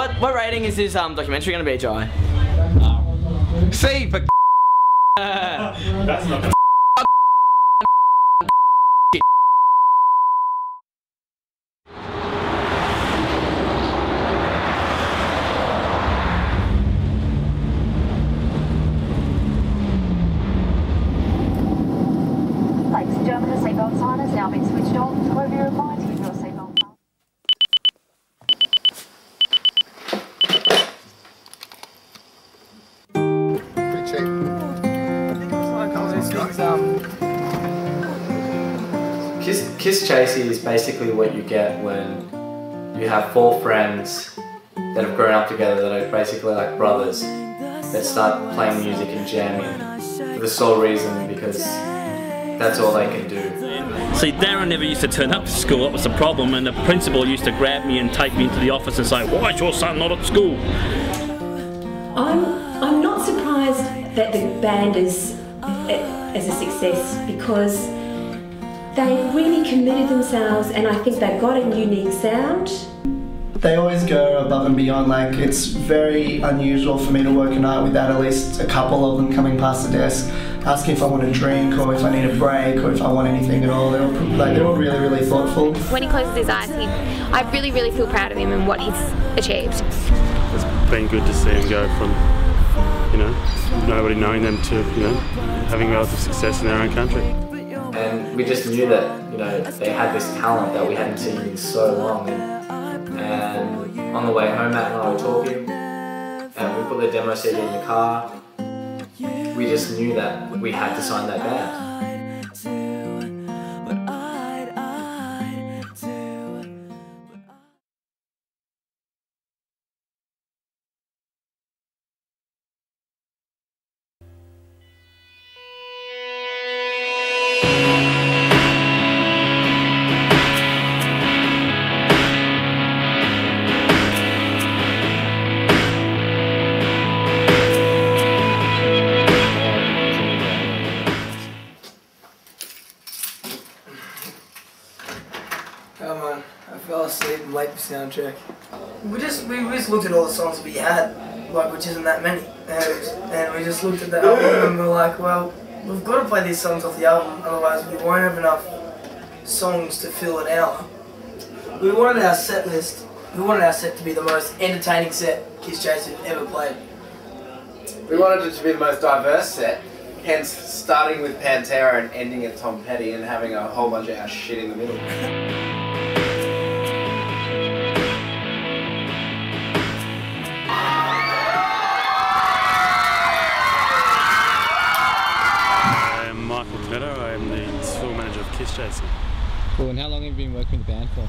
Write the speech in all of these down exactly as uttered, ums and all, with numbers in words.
What what rating is this um documentary gonna be, Jai? C for That's not. Ladies and gentlemen, the seatbelt sign has now been switched on. Will you remind you of your seatbelt sign? pretty cheap. Kiss, Kisschasy is basically what you get when you have four friends that have grown up together that are basically like brothers that start playing music and jamming for the sole reason because that's all they can do. See, Darren never used to turn up to school, that was the problem, and the principal used to grab me and take me into the office and say, "Why is your son not at school?" I'm, I'm not surprised that the band is, is a success because they really committed themselves and I think they've got a unique sound. They always go above and beyond. Like, it's very unusual for me to work a night without at least a couple of them coming past the desk asking if I want a drink or if I need a break or if I want anything at all. They're all, like, they're all really, really thoughtful. When he closes his eyes, he, I really, really feel proud of him and what he's achieved. It's been good to see him go from, you know, nobody knowing them to, you know, having relative success in their own country. And we just knew that, you know, they had this talent that we hadn't seen in so long. And, and on the way home, Matt and I were talking, and we put the demo C D in the car. We just knew that we had to sign that band. Come on, I fell asleep late for sound check. We just we just looked at all the songs we had, like, which isn't that many, and, and we just looked at the album and we were like, well, we've got to play these songs off the album, otherwise we won't have enough songs to fill an hour. We wanted our set list, we wanted our set to be the most entertaining set Kisschasy have ever played. We wanted it to be the most diverse set, hence starting with Pantera and ending at Tom Petty and having a whole bunch of our shit in the middle. I am the tour manager of Kisschasy. Cool, and how long have you been working with the band for?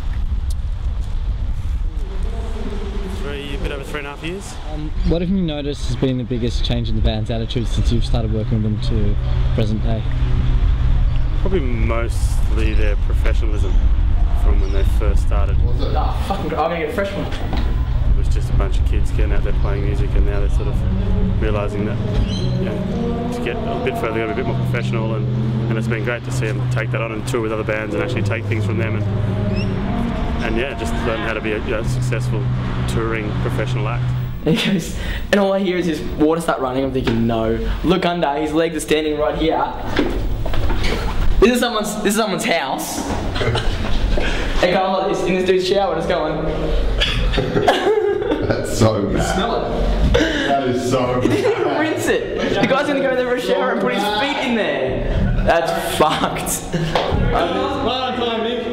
Three, a bit over three and a half years. Um, what have you noticed has been the biggest change in the band's attitude since you've started working with them to present day? Probably mostly their professionalism from when they first started. Oh, fucking, I'm gonna get a fresh one. It was just a bunch of kids getting out there playing music, and now they're sort of realising that, you know, to get a bit further, they've got to be a bit more professional, and, and it's been great to see them take that on and tour with other bands and actually take things from them and, and yeah, just learn how to be a, you know, successful touring professional act. And he goes, and all I hear is his water start running. I'm thinking, no. Look under, his legs are standing right here. This is someone's, this is someone's house. They go like this in this dude's shower and it's going. That's so bad. Smell it. That is so bad. Rinse it. The guy's gonna go there for a shower and put his feet in there. That's fucked. Well done, Nick.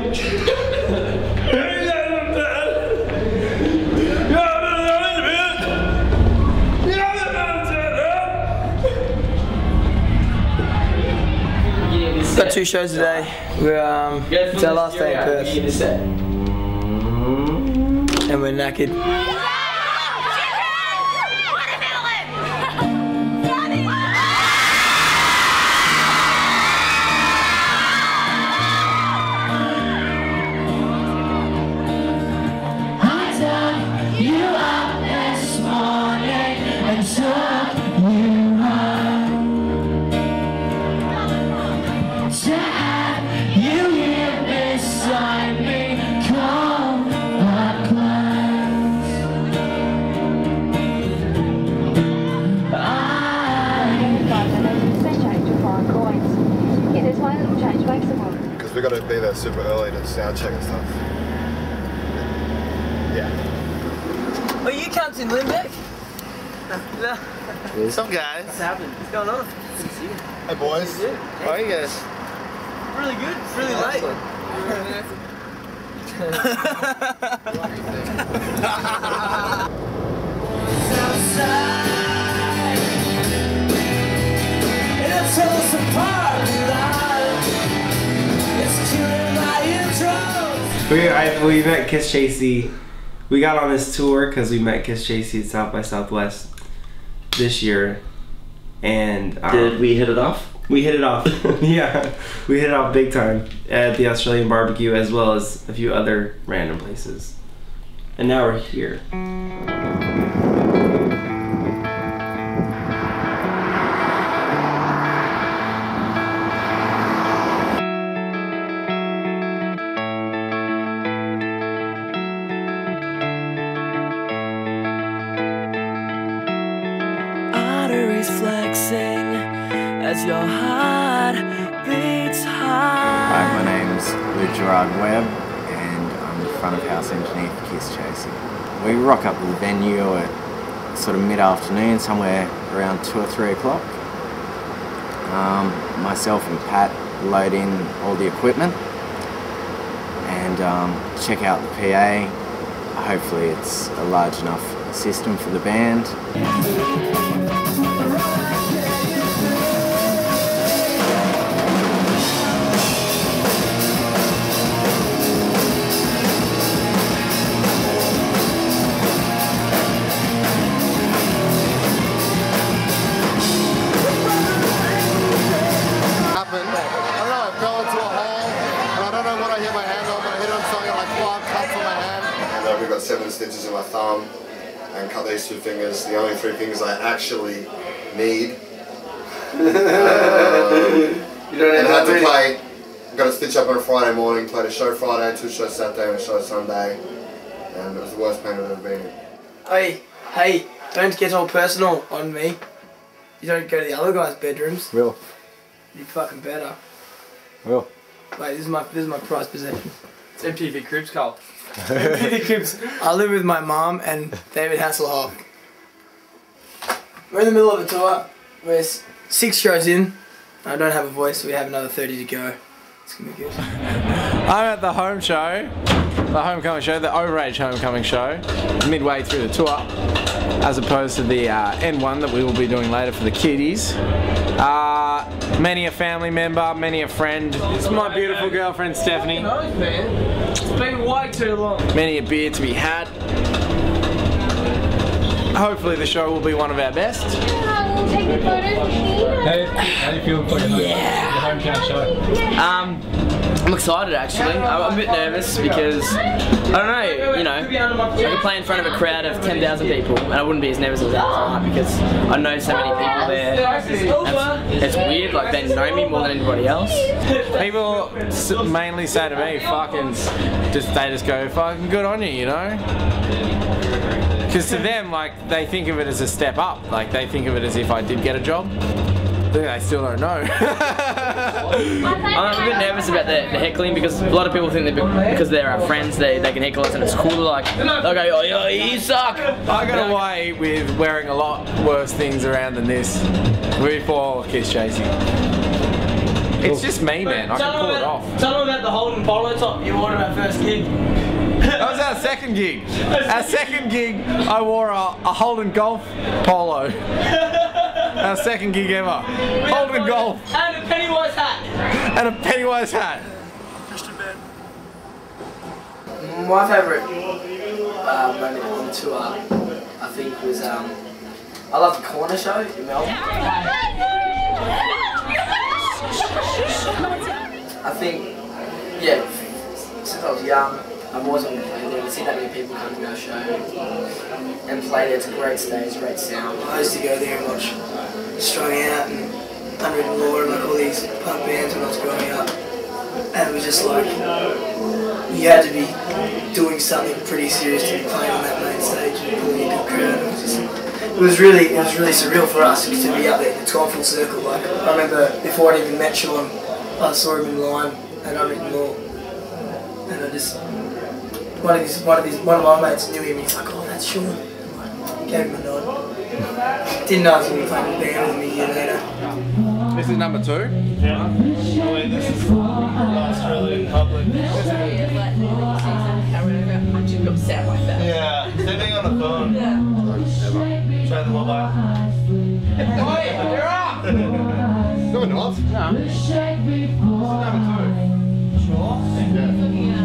We've got two shows today. We're, um, it's our last day in Perth. And we're knackered. there super early to sound check and stuff. Yeah. Are you cunts in Limbeck? No. What's up, guys? What's happening? What's going on? Hey, boys. Yeah. How are you guys? Really good. Really late. We, I, we met Kisschasy. We got on this tour because we met Kisschasy at South by Southwest this year, and um, Did we hit it off? We hit it off. Yeah, we hit it off big time at the Australian barbecue as well as a few other random places, and now we're here. Flexing as your heart beats high. Hi, my name's Luke Gerard Webb and I'm the front of house engineer for Kisschasy. We rock up to the venue at sort of mid-afternoon, somewhere around two or three o'clock. Um, myself and Pat load in all the equipment and um, check out the P A. Hopefully it's a large enough system for the band. I've got seven stitches in my thumb and cut these two fingers, the only three fingers I actually need. um, you don't and I had to many. play, got a stitch up on a Friday morning, played a show Friday, two shows Saturday and a show Sunday, and it was the worst pain I've ever been in. Hey, hey, don't get all personal on me. You don't go to the other guys' bedrooms. Will. You fucking better. Will. Wait, this is my this is my prized possession. It's M T V Cribs, Carl. M T V Cribs. I live with my mom and David Hasselhoff. We're in the middle of a tour. We're six shows in. I don't have a voice, so we have another thirty to go. It's gonna be good. I'm at the home show, the homecoming show, the Overage homecoming show, midway through the tour, as opposed to the uh, N one that we will be doing later for the kiddies. Uh, many a family member, many a friend. This is my beautiful girlfriend Stephanie. Nice, man. It's been way too long. Many a beer to be had. Hopefully the show will be one of our best. We'll take the photos. How, how do you feel for your home, Yeah. your hometown show? Um, I'm excited actually. I'm a bit nervous because I don't know, you know, I could play in front of a crowd of ten thousand people and I wouldn't be as nervous as that tonight because I know so many people there. It's, it's weird, like they know me more than anybody else. People s- mainly say to me, fucking, just they just go, fucking good on you, you know? Because to them, like, they think of it as a step up. Like, they think of it as if I did get a job. They still don't know. I'm a bit nervous about the, the heckling because a lot of people think that because they're our friends, they, they can heckle us and it's cool. Like, they'll go, oh, yeah, you suck. I got away with wearing a lot worse things around than this before Kisschasy. It's just me, man. I can pull it off. Tell them about the Holden polo top you wore at our first gig. That was our second gig. Our second gig, I wore a, a Holden Golf polo. Our second gig ever. Holden Golf. And a Pennywise hat. And a Pennywise hat. My favourite uh, moment on the tour, I think, was um, I love the corner show in Melbourne. I think, yeah, since I was young, I've always wanted to play there. I've seen that many people come to our show and play there. It's a great stage, great sound. I used to go there and watch Strung Out and Unwritten Law and like all these punk bands when I was growing up. And it was just like, you had to be doing something pretty serious to be playing on that main stage and pulling a good crowd. It was, just, it was really, it was really surreal for us to be up there. It's gone full circle. Like I remember before I even met Sean, I saw him in line at Unwritten Law, and I just one of these, one of these, one of my mates knew him. He's like, "Oh, that's Sean." Gave him a nod. Didn't know I was going to be playing with the band with me a year later. This is number two? Yeah. I mean, this is last really in public. Yeah, sitting on the phone. Yeah. Try the mobile. Oi, you're up! No, we're not. No. This is number two. Sure? Yeah.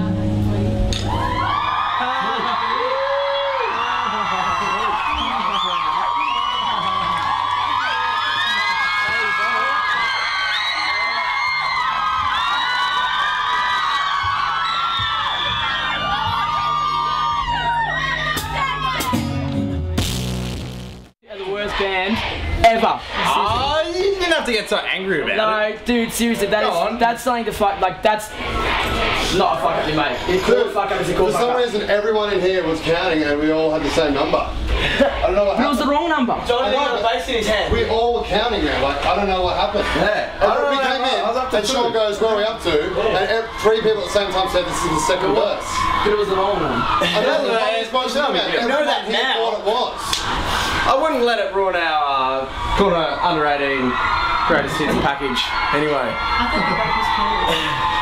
Band ever. Oh, you didn't have to get so angry about no, it. No, dude, seriously, that Go is, on. that's something to fuck, like, that's not a fuck up you make. It's cool fuck up, it's a cool For fuck some up. reason, everyone in here was counting and we all had the same number. I don't know what It happened. was the wrong number. John had a bass in his hand. We all were counting now, like, I don't know what happened. Yeah. And I don't we know, came I was in, up to and Sean two. goes, "Where are we up to?" Yeah. And ev- three people at the same time said, "This is the second verse." But it was the wrong one. I know, Yeah, but it's it's much not a big about deal. everyone You know that here now. thought it was. I wouldn't let it ruin our uh, corner under eighteen greatest hits package. Anyway. I thought the break was cool.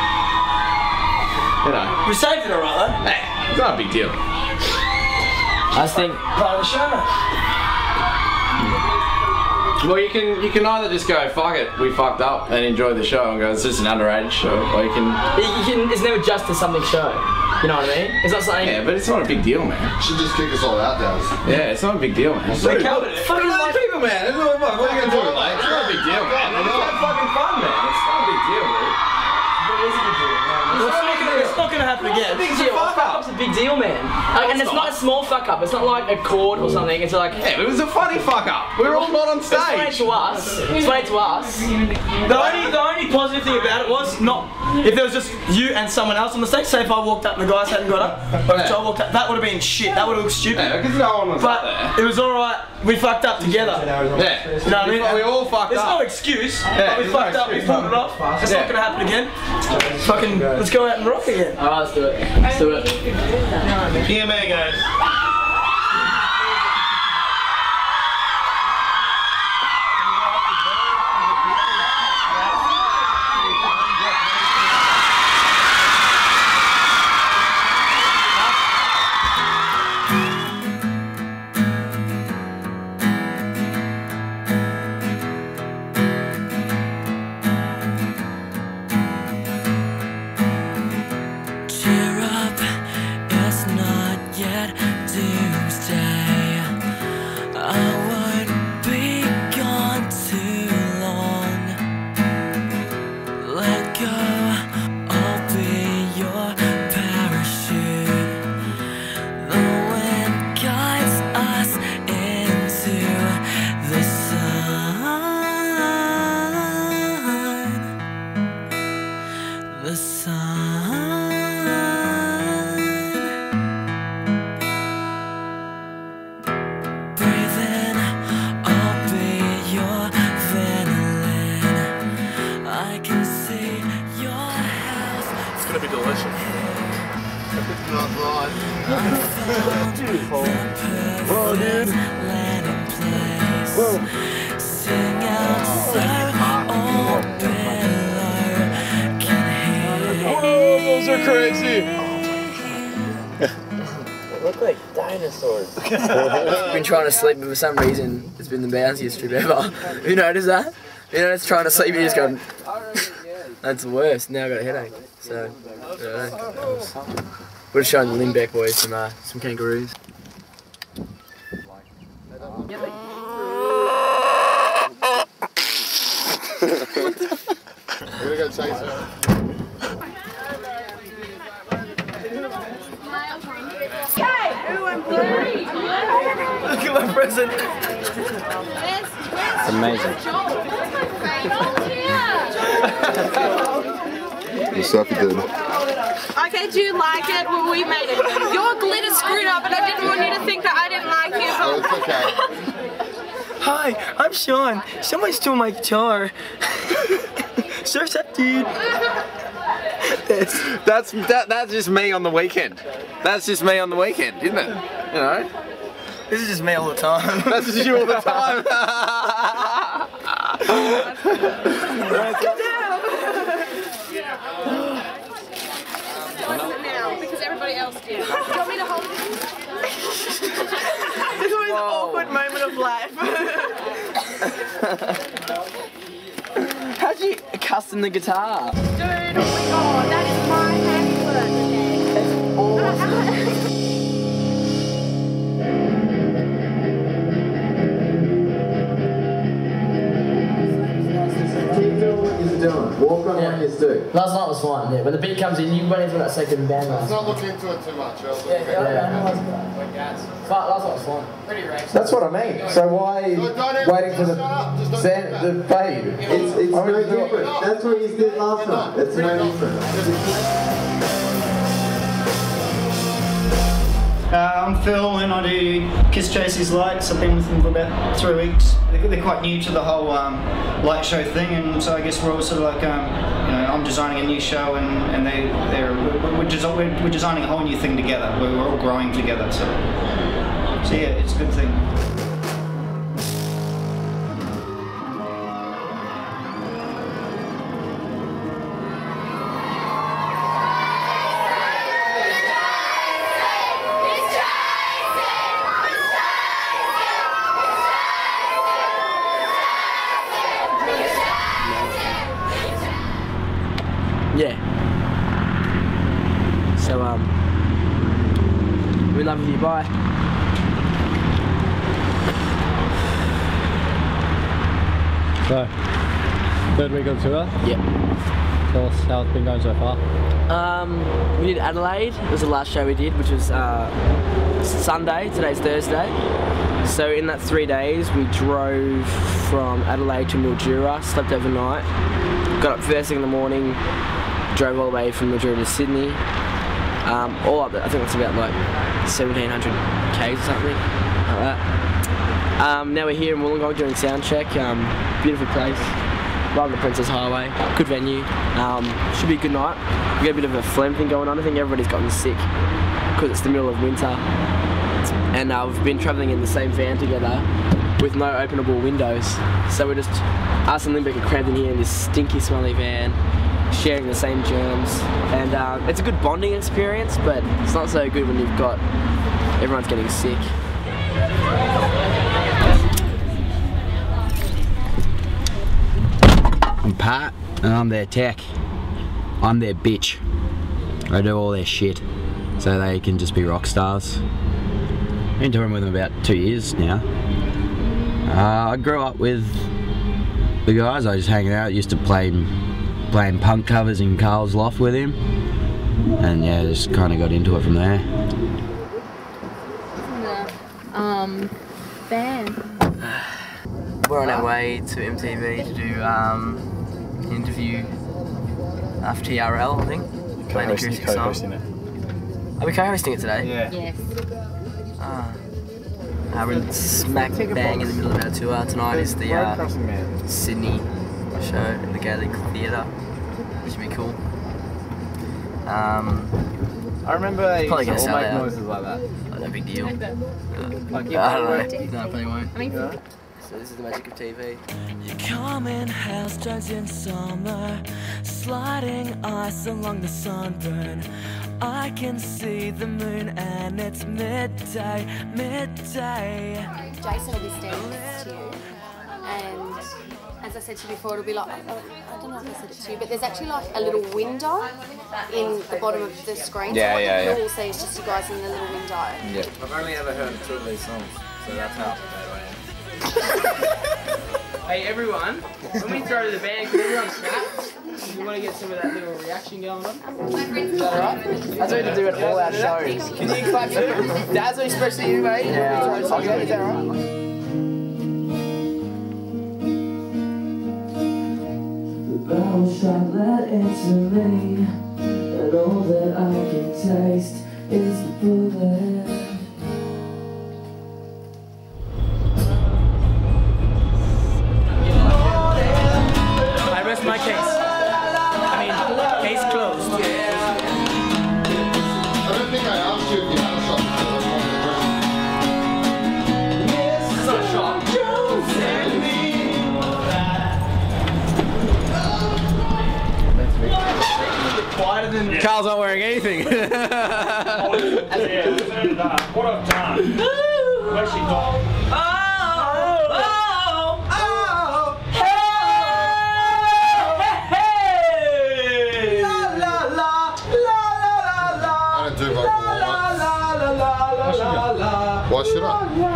You know. We saved it alright though. Hey, it's not a big deal. I just think, Part of the show. Well, you can you can either just go, fuck it, we fucked up, and enjoy the show and go, it's just an underrated show, or you can... you, you can, it's never just a something show. You know what I mean? It's not something... Yeah, but it's not a big deal, man. Should just kick us all out, Daz. Yeah, it's not a big deal, man. Dude, Fucking other people, man. It's not, what are you gonna do, mate? It's not a big deal, man. It's not fucking fun, man. It's not a big deal, dude. But it is a big deal, man. Well, it's, not gonna, it's not gonna happen again. Big deal. Fuck up's a big deal, man. Like, and it's not a small fuck up. It's not like a chord or something. It's like... Yeah, it was a funny fuck up. We were all not on It's funny stage. to us. It's funny to us. The only, the only positive thing about it was not if there was just you and someone else on the stage. Say if I walked up and the guys hadn't got up, or if I walked up, that would have been shit. That would have looked stupid. Yeah, because no one was But up there. it was all right. We fucked up together. Yeah. You know what I mean? We all fucked There's up. no excuse. Yeah, but we there's no fucked up. We excuse. pulled it off. It's Yeah. not gonna happen again. Fucking, let's go out and rock again. Alright, let's do it. Let's do it. P M A, guys. Cheer up, it's not yet doomsday. I won't be gone too long. Let go, I'll be your parachute. The wind guides us into the sun. The sun. Breathe in, I'll be your Ventolin. I can see your house. It's gonna be delicious. Not right. Whoa, dude. Landing place. Sing out so all below can hear. Whoa, those are crazy. Look like dinosaurs. I've been trying to sleep, but for some reason, it's been the bounciest trip ever. You notice that? You know, it's trying to sleep, you just go. That's the worst. Now I've got a headache. So, I don't know. We're just showing the Limbeck boys some, uh, some kangaroos. We're gonna go chase her. Look at my present. It's amazing. The Sophie did. Okay, do you like it? Well, we made it. Your glitter screwed up, and I didn't want you to think that I didn't like you. Oh, it's okay. Hi, I'm Sean. Someone stole my guitar. So sad, dude. That's that, that's just me on the weekend. That's just me on the weekend, isn't it? You know. This is just me all the time. That's just you all the time. Now, because everybody else did. Do you want me to hold this? This is the most awkward moment of life. How'd you custom the guitar? Dude, oh my god, that is my handiwork. That's awesome. Doing. Walk on Yeah. what you do. Last night was fine, yeah. When the beat comes in, you went into that second band Let's last not look into it too much. Else Yeah, yeah, yeah. But last night was fine. Pretty racist. That's what I mean. So why No, don't even- waiting for the shut up. Just don't sand, do the fade? It's, it's I no would do it. different. That's what you did last time. It's no different. Uh, I'm Phil and I do Kischasy's lights. I've been with them for about three weeks. They're, they're quite new to the whole um, light show thing, and so I guess we're all sort of like, um, you know, I'm designing a new show, and, and they, they're we're, we're, desi we're, we're designing a whole new thing together. We're, we're all growing together, so so yeah, it's a good thing. Yeah. So, um, we're in love with you, bye. So, third week on tour? Yep. Tell us how it's been going so far. Um, we did Adelaide. It was the last show we did, which was uh, Sunday. Today's Thursday. So in that three days, we drove from Adelaide to Mildura, slept overnight, got up first thing in the morning, drove all the way from Mildura to Sydney. Um, all up there, I think it's about like seventeen hundred Ks or something like that. Um, now we're here in Wollongong doing sound check. Um, beautiful place, right on the Princess Highway. Good venue. Um, should be a good night. We got a bit of a phlegm thing going on. I think everybody's gotten sick because it's the middle of winter, and uh, we've been travelling in the same van together with no openable windows. So we're just us and Limbeck are crammed in here in this stinky, smelly van, sharing the same germs, and uh, it's a good bonding experience, but it's not so good when you've got everyone's getting sick. I'm Pat, and I'm their tech. I'm their bitch. I do all their shit, so they can just be rock stars. I've been touring with them about two years now. Uh, I grew up with the guys. I was just hanging out, used to play playing punk covers in Carl's loft with him, and yeah, just kind of got into it from there. Um, van. We're on our way to M T V to do um, an interview after T R L, I think. Playing acoustic song. Are we co-hosting it today? Yeah. Yes. Ah. Uh, we're smack bang in the middle of our tour. Tonight is the uh, Sydney show at the Gaelic Theatre, which should be cool. Um, I remember they probably used to gonna all sell make out. noises like that. Like, no big deal. Uh, Like I you don't won't. know. No, probably won't. I mean, So this is the magic of T V. You come in hailstones in summer, sliding ice along the sunburn. I can see the moon and it's midday, midday. Jason will be standing next to you, and as I said to you before, it'll be like, I, I don't know if I said it to you, but there's actually like a little window in the bottom of the screen. Yeah, so what yeah, you yeah. can all see is just you guys in the little window. Yeah. I've only ever heard two of these songs, so that's how up to date I am. Hey everyone, when we throw to the band, can everyone clap? You want to get some of that little reaction going on? Is that alright? That's what we do at all our shows. Can you clap too? Daz, especially you, mate. Yeah. Is that alright? The barrel shot let into me, and all that I can taste is the bullet. I rest my case. I mean, case closed. Carl's not wearing anything. What a time. Where's she gone? Oh, oh, oh, hey, hey, la la la, la la la. I don't do vocal lines. Why should I?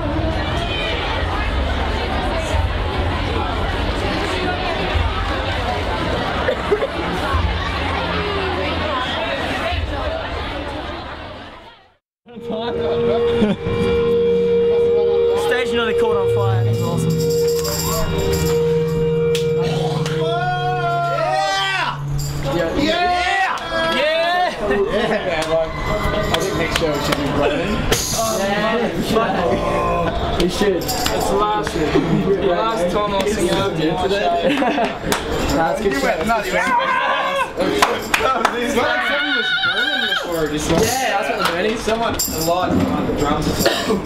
Stage nearly caught on fire. That's awesome. Yeah! Yeah! Yeah! Yeah! I think next show should be Brandon. Yeah. You should. It's the last, the last time I'll sing out today. Nah, it's good show. Yeah, that's what they're doing. Someone alive behind the drums or something.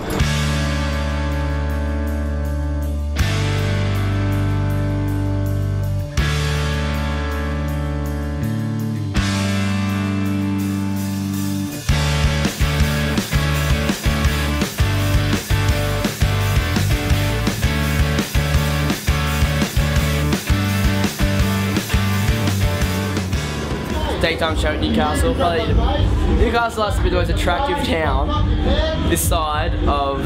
Daytime show at Newcastle. Probably Newcastle has to be the most attractive town this side of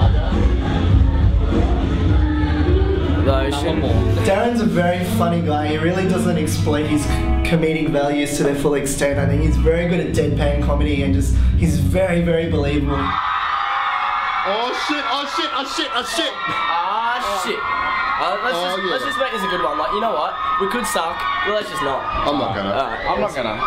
the ocean. Darren's a very funny guy. He really doesn't exploit his comedic values to their full extent. I think he's very good at deadpan comedy and just he's very, very believable. Oh shit! Oh shit! Oh shit! Oh shit! Ah shit! Uh, let's, Oh, just, yeah. let's just make this a good one. Like, you know what? We could suck, but let's just not. I'm not gonna. Alright, I'm not gonna.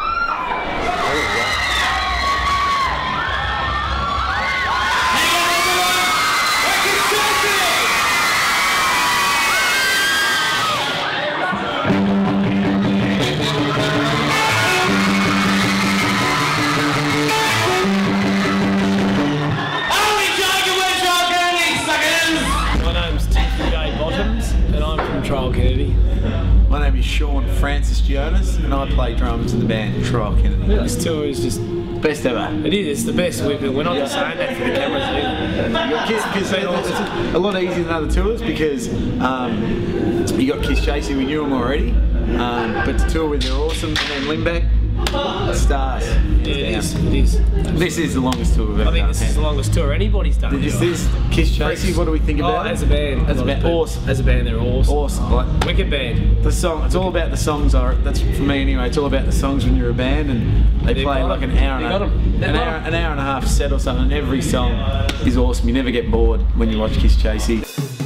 Kennedy. My name is Sean Francis Jonas and I play drums in the band Trial Kennedy. This tour is just best ever. It is, it's the best. We're, we're not just saying that for the cameras either. Because it's a lot easier than other tours because um, you got Kisschasy, we knew them already, um, but to tour with they're awesome, and then Limbeck, stars. Yeah, it is, it is. This is the longest tour we've ever I think done. this is the longest tour anybody's done. This is Kisschasy, what do we think about oh, it? as a band. As a band, awesome. As a band, they're awesome. Awesome. Like, wicked band. The song, it's all about the songs, are, that's for me anyway, it's all about the songs when you're a band and they They've play got like them. an hour and They've a, got them. They've an, got hour, them. an hour and a half set or something, and every song is awesome. You never get bored when you watch Kisschasy.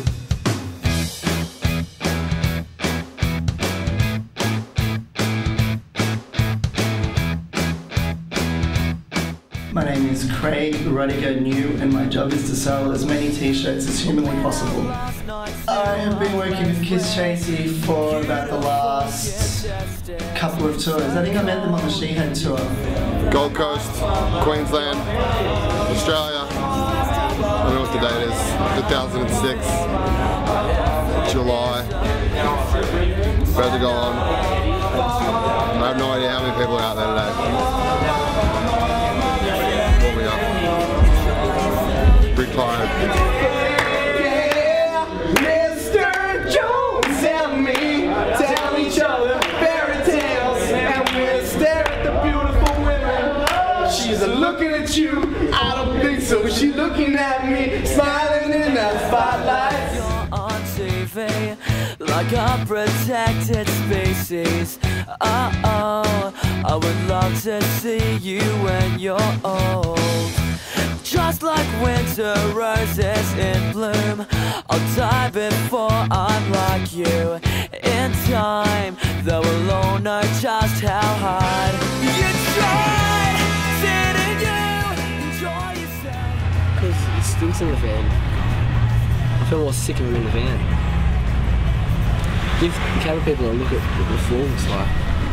My name is Craig Rudiger New and my job is to sell as many t-shirts as humanly possible. I have been working with Kisschasy for about the last couple of tours. I think I met them on the Sheehan tour. Gold Coast, Queensland, Australia. I don't know what the date is. two thousand six, July. About to go on. I have no idea how many people are out there today. Warm me up. Retired. Mister Jones and me tell each other fairy tales, and we stare at the beautiful women. She's looking at you, I don't think so. She's looking at me, smiling in that spotlight. You're on T V like a protected species. Uh oh, I would love to see you when you're old. Just like winter roses in bloom, I'll die before I'm like you. In time, though we'll all know just how hard you tried. Didn't you enjoy yourself? Because it stinks in the van. I feel more sick of him in the van. Give camera people a look at what the floor looks like.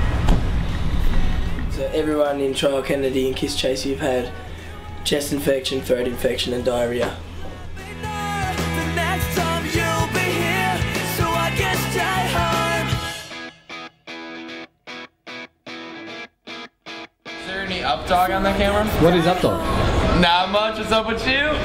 So everyone in Trial Kennedy and Kisschasy have had chest infection, throat infection and diarrhea. The next time you'll be here, so I can stay home. So up, dog, on that camera? What is up, dog? Not much. What's up with you?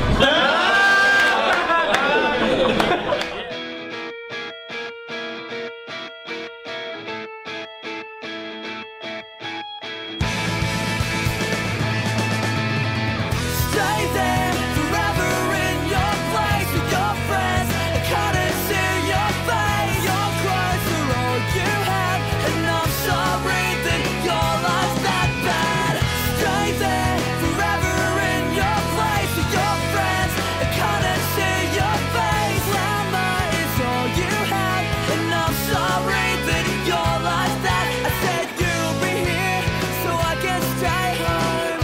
Stay there forever in your place with your friends. I couldn't see your face. Your cries are all you have, and I'm sorry that your life's that bad. Stay there forever in your place with your friends. I couldn't see your face. Glamour is all you have, and I'm sorry that your life's that. I said you'll be here, so I can stay home.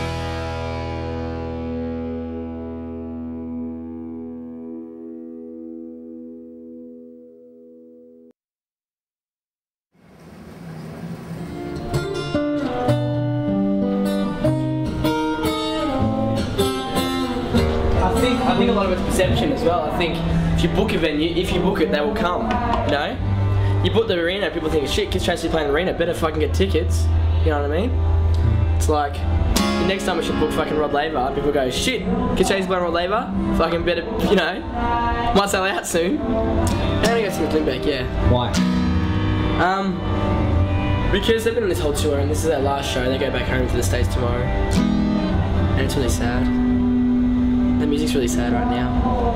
I think I think a lot of it's perception as well. I think if you book a venue, if you book it, they will come. You know, you book the arena, people think shit, Kisschasy playing the arena, better fucking get tickets. You know what I mean? It's like the next time we should book fucking Rod Laver, people go shit, Kisschasy playing Rod Laver, fucking better, you know, might sell out soon. And I go see Limbeck, yeah. Why? Um, because they've been on this whole tour and this is their last show. They go back home to the States tomorrow, and it's really sad. The music's really sad right now.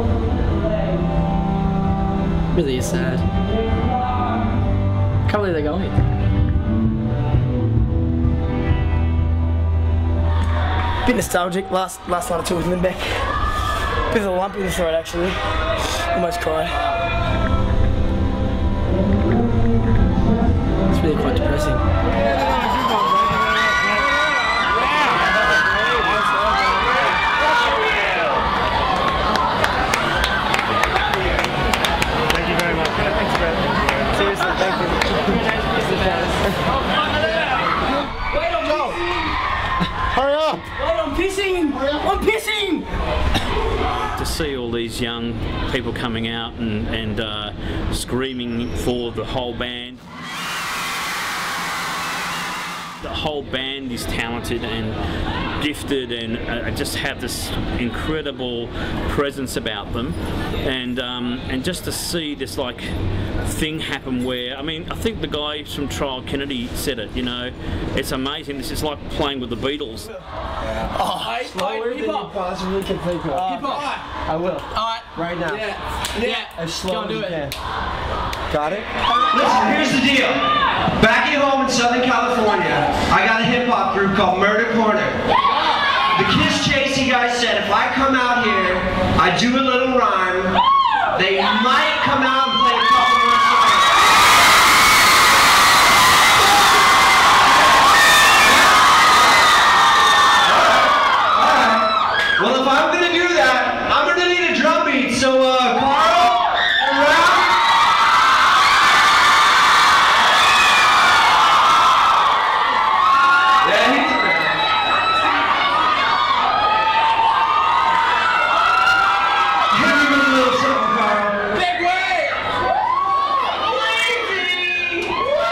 Really is sad. Can't believe they're going. Bit nostalgic. Last last night I toured with Limbeck. Bit of a lump in the throat actually. Almost cried. It's really quite depressing. Hurry up! Wait, I'm pissing! I'm pissing! To see all these young people coming out and, and uh, screaming for the whole band. The whole band is talented and gifted and uh, just have this incredible presence about them, and um, and just to see this like thing happen where, I mean, I think the guy from Trial Kennedy said it, you know, it's amazing. This is like playing with the Beatles. Oh, slower than you possibly can think of. Hip hop. I will. Alright. Right now. Yeah. Yeah. As slow Go as do you it. can. Got it? Listen, here's the deal. Back at home in Southern California, I got a hip hop group called Murder Corner. The Kisschasy guy said if I come out here, I do a little rhyme, they might come out and play a couple more songs. Alright. Well, if I'm gonna do that, I'm gonna need a drum beat. So, uh, Carl, around. Yeah, he's around. Hit me with a little something, Carl. Big way! Lazy!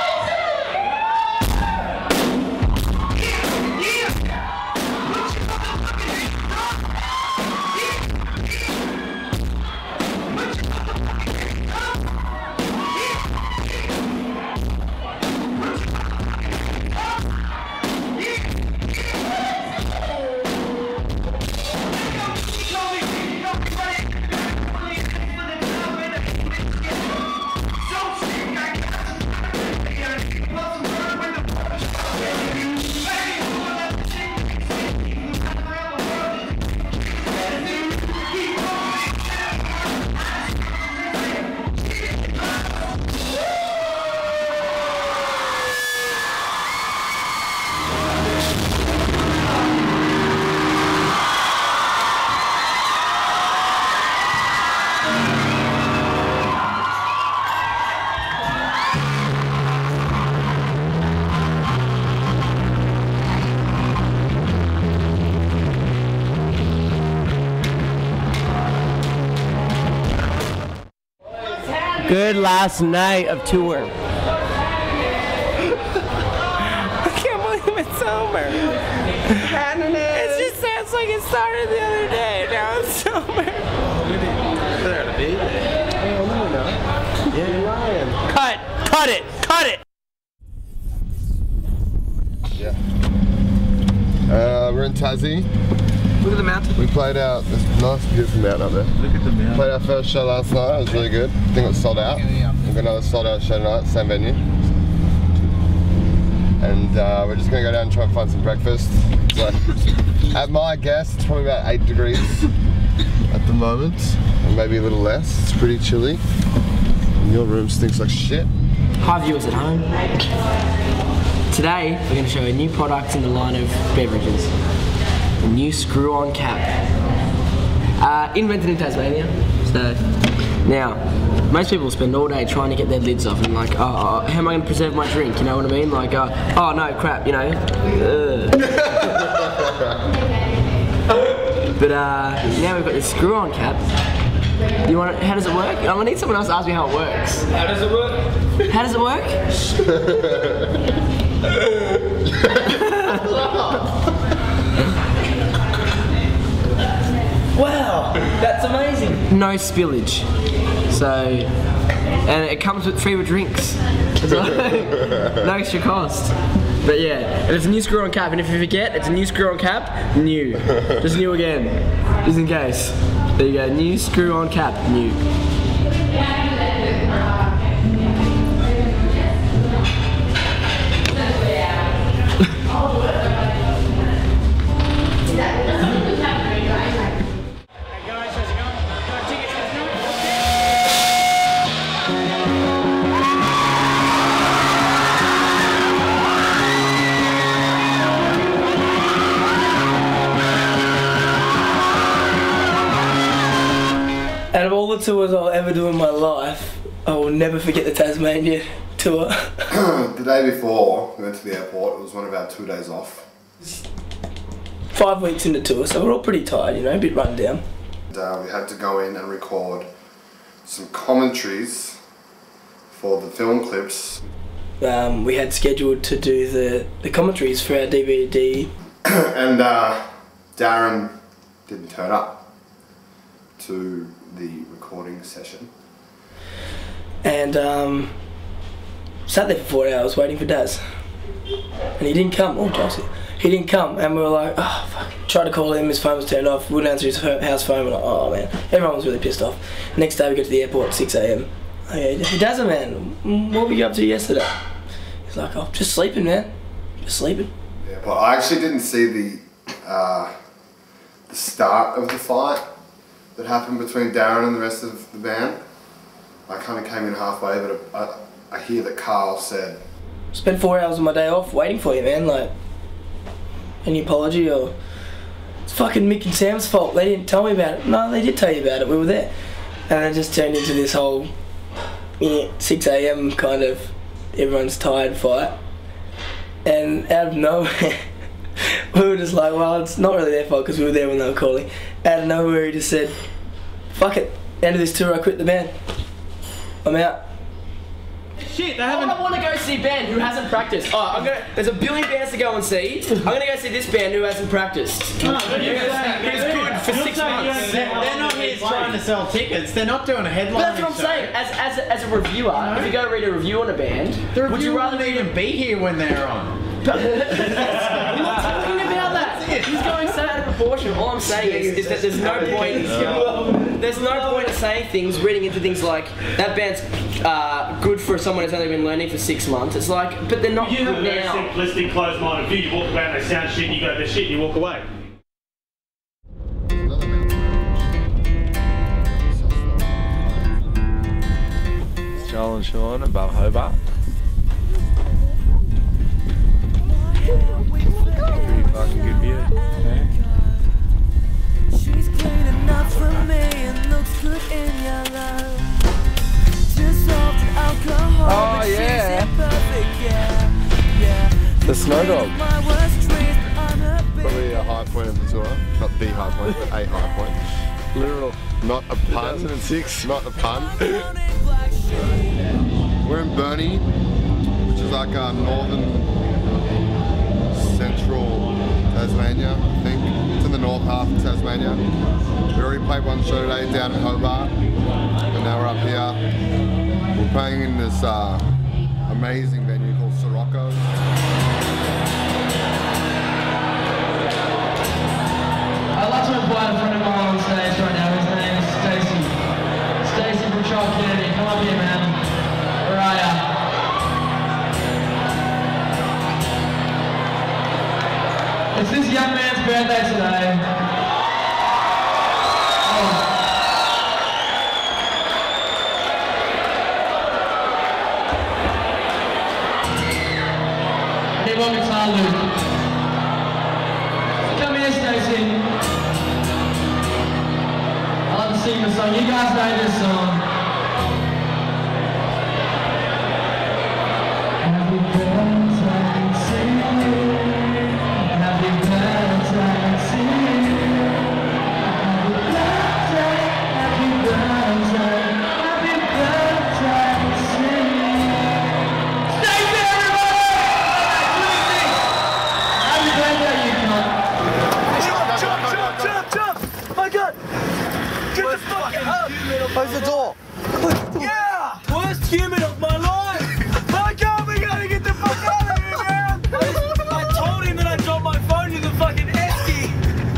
Good last night of tour. I can't believe it's over. it the other day. Now it's somewhere. There to be there. Oh, no, no. Yeah, Ryan. Cut! Cut it! Cut it! Yeah. Uh, we're in Tassie. Look at the mountain. We played out this nice, beautiful mountain up there. Look at the mountain. Played our first show last night. It was really good. I think it was sold out. We've got another sold out show tonight, same venue. And uh, we're just gonna go down and try and find some breakfast. So, at my guess, it's probably about eight degrees at the moment, and maybe a little less. It's pretty chilly. And your room stinks like shit. Hi viewers at home. Today we're going to show a new product in the line of beverages. A new screw-on cap. Uh, invented in Tasmania. So now, most people spend all day trying to get their lids off and like, oh, oh how am I going to preserve my drink? You know what I mean? Like, uh, oh no, crap, you know. But uh, now we've got this screw-on cap. You want it, how does it work? I'm gonna need someone else to ask me how it works. How does it work? How does it work? Wow, that's amazing. No spillage. So, and it comes with free with drinks. It's like, no extra cost. But yeah, and it's a new screw-on cap, and if you forget, it's a new screw-on cap, new. Just new again, just in case. There you go, new screw-on cap, new. Out of all the tours I'll ever do in my life, I will never forget the Tasmania tour. The day before we went to the airport, it was one of our two days off. Five weeks into tour, so we're all pretty tired, you know, a bit run down. And, uh, we had to go in and record some commentaries for the film clips. Um, we had scheduled to do the, the commentaries for our D V D. And uh, Darren didn't turn up to the recording session. And um, sat there for four hours waiting for Daz. And he didn't come, or Chelsea. He didn't come, and we were like, oh fuck. Tried to call him, his phone was turned off, wouldn't answer his house phone, we're like, oh man. Everyone was really pissed off. Next day we go to the airport at six A M Okay, he doesn't, man. What were you up to yesterday? He's like, oh, just sleeping, man. Just sleeping. Yeah, but I actually didn't see the uh, the start of the fight that happened between Darren and the rest of the band. I kind of came in halfway, but I, I hear that Carl said, Spent four hours of my day off waiting for you, man. Like, any apology or it's fucking Mick and Sam's fault. They didn't tell me about it. No, they did tell you about it. We were there, and it just turned into this whole yeah, six A M kind of everyone's tired fight. And out of nowhere, we were just like, well, it's not really their fault because we were there when they were calling. Out of nowhere, he just said, fuck it. End of this tour, I quit the band. I'm out. Shit, they haven't. I want to go see a band who hasn't practiced. Oh, I'm gonna. There's a billion bands to go and see. I'm gonna go see this band who hasn't practiced. No, who's, who's good for six months. They're, they're not here trying to sell tickets. They're not doing a headline. But that's what I'm show. saying. As as a, as a reviewer, if you go read a review on a band, the would you rather wouldn't even be here when they're on? You're not talking about that. He's going so out of proportion. All I'm saying is, is that there's no point. There's no point in saying things, reading into things like that band's uh, good for someone who's only been learning for six months. It's like, but they're not you good have a very now. simplistic, closed-minded view. You walk away and they sound shit. And you go, they're shit. And you walk away. It's Joel and Sean above Hobart. Pretty fucking good view. Yeah. She's clean enough for me and looks good in yellow. Dissolved in alcohol, oh, but yeah. she's imperfect, yeah, yeah. The Snow Dog. My worst trait, I'm a bit Probably a high point of the tour. Not the high point, but a high point. Literal. Not a pun. two thousand six. Not a pun. We're in Burnie, which is like a northern central Tasmania, I think. It's in the north half of Tasmania. We already played one show today down in Hobart, and now we're up here. We're playing in this uh, amazing venue called Sirocco. I'd like to invite a friend of mine on stage right now. His name is Stacey. Stacey from Charles Kennedy. Come up here, man. Where are ya? It's this young man's birthday today. Oh. I need one guitar, Luke. Come here, Stacey. I love to sing the song. You guys know this song. Happy birthday to you. Happy birthday to you. Happy birthday, happy birthday, happy birthday to you. Stacey, everybody! Happy birthday, you cunt. Jump, jump, jump, jump, jump! My God! Get the fuck up! Close the door. Yeah! Worst human of my life! My God, we gotta get the fuck out of here, man! I, I told him that I dropped my phone in the fucking esky!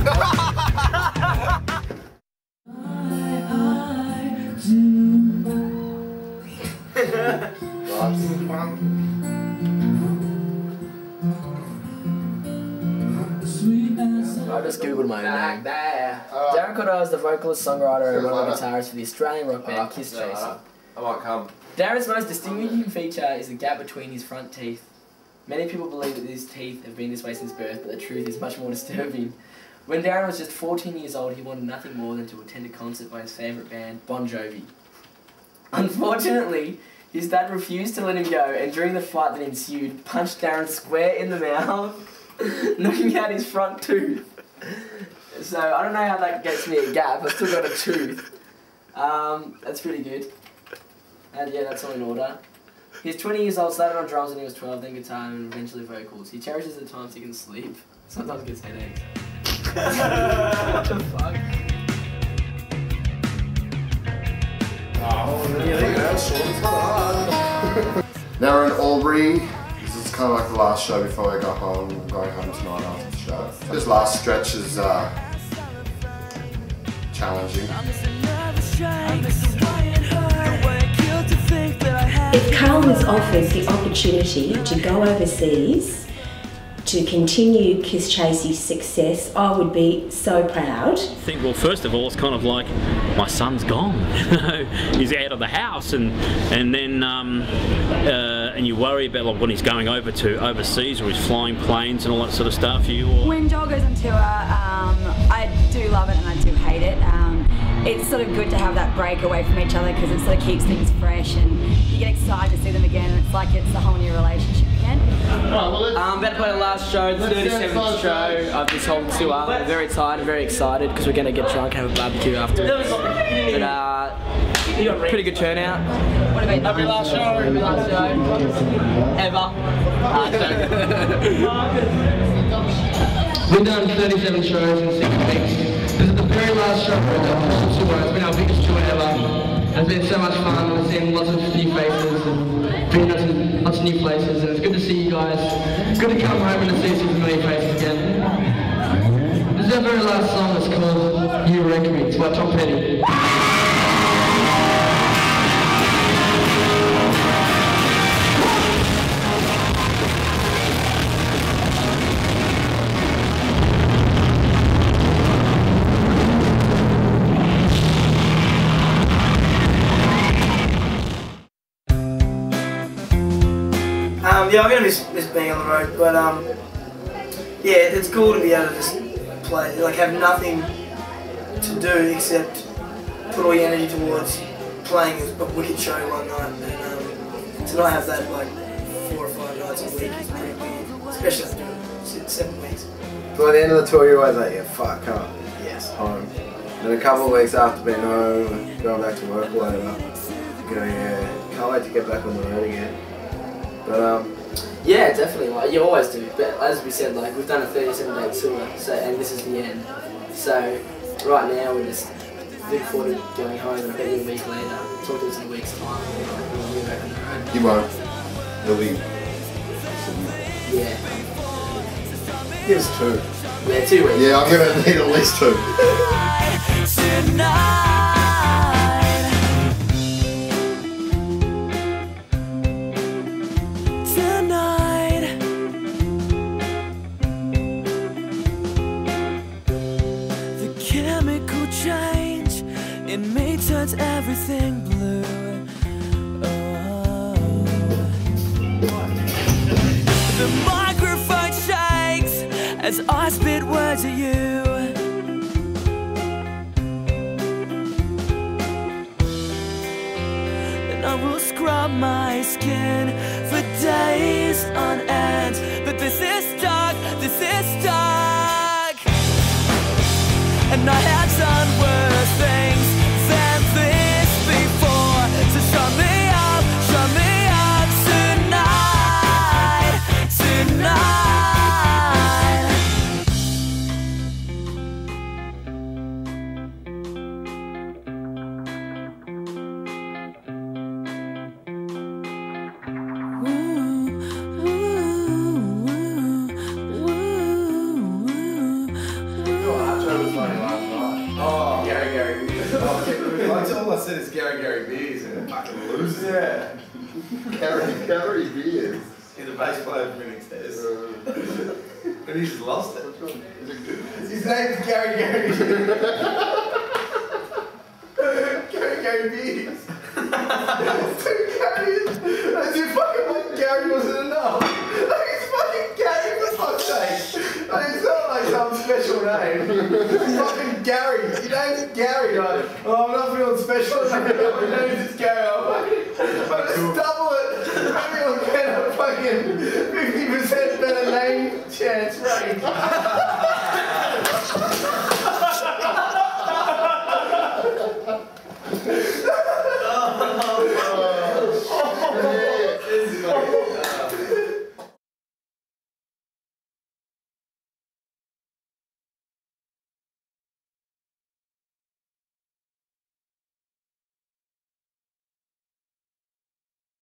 I just googled my name. Darren Cordell is the vocalist, songwriter, and one of the guitarists for the Australian rock band Kisschasy. I might come. Darren's most distinguishing feature is the gap between his front teeth. Many people believe that his teeth have been this way since birth, but the truth is much more disturbing. When Darren was just fourteen years old, he wanted nothing more than to attend a concert by his favourite band, Bon Jovi. Unfortunately, his dad refused to let him go, and during the fight that ensued, punched Darren square in the mouth, knocking out his front tooth. So I don't know how that gets me a gap. I've still got a tooth. Um, that's pretty good. And yeah, that's all in order. He's twenty years old, started on drums when he was twelve, then guitar and eventually vocals. He cherishes the times he can sleep. Sometimes gets headaches. What the fuck? Oh, now we're in Albury. This is kind of like the last show before I go home. I'm going home tonight after the show. This last stretch is uh, challenging. If Carl was offered the opportunity to go overseas to continue Kischasy's success, I would be so proud. I think, well, first of all, it's kind of like my son's gone. He's out of the house, and and then um, uh, and you worry about like when he's going over to overseas, or he's flying planes and all that sort of stuff. You or... When Joel goes on tour, um, I do love it and I do hate it. Um, it's sort of good to have that break away from each other because it sort of keeps things fresh, and you get excited to see them again. And it's like it's a whole new relationship again. I'm um, about to play the last show, the thirty-seventh show of this whole tour. I'm very tired and very excited because we're going to get drunk and have a barbecue afterwards. But uh, pretty good turnout. What about every last show? Every last show ever. We've done thirty-seven shows in six weeks. This is the very last show for the tour. It's been our biggest tour ever. It's been so much fun. We've seen lots of new faces and been to lots of new places, and it's good to see you guys. It's good to come home and to see some familiar faces again. This is our very last song. It's called You Wreck Me. It's by Tom Petty. Um, yeah, I'm gonna miss, miss being on the road, but um, yeah, it's cool to be able to just play, like have nothing to do except put all your energy towards playing a wicked show one night, and um, to not have that like four or five nights a week is pretty weird, especially after seven weeks. By the end of the tour, you're always like, yeah, fuck, come on, yes, home. And then a couple of weeks after being home, going back to work or whatever, you go, yeah, can't wait to get back on the road again. But um, yeah, definitely. Like you always do. But as we said, like we've done a thirty-seven day tour, so and this is the end. So right now we're just looking forward to going home, and I bet you a week later, talk to us in a week's time, and we'll be back on the road. You won't. He'll be. Yeah. Give us two. Yeah, two weeks. Yeah, I'm gonna need at least two. Tonight, the chemical change in me turns everything blue. Oh. The microphone shakes as I spit words at you. And I will scrub my skin for days on end. But this is stuck, this is stuck. And I have done worse things than this before. So shut me up, shut me up tonight, tonight. Oh, Gary Gary Beers. That's all I said is Gary Gary Beers and it fucking loses. Yeah. Gary Gary Beers. In the bass player winning test. And he just lost it. His name's Gary Gary. Gary Gary Beers. Two Garys. As if fucking one Gary wasn't enough. Like it's fucking Gary for fuck's sake. Like it's not like some special name. It's fucking Gary. Your name's Gary. Like, oh, I'm not feeling special enough. My name's just Gary. I'll fucking, I'll just double it. Maybe I'll get a fucking fifty percent better name chance rate.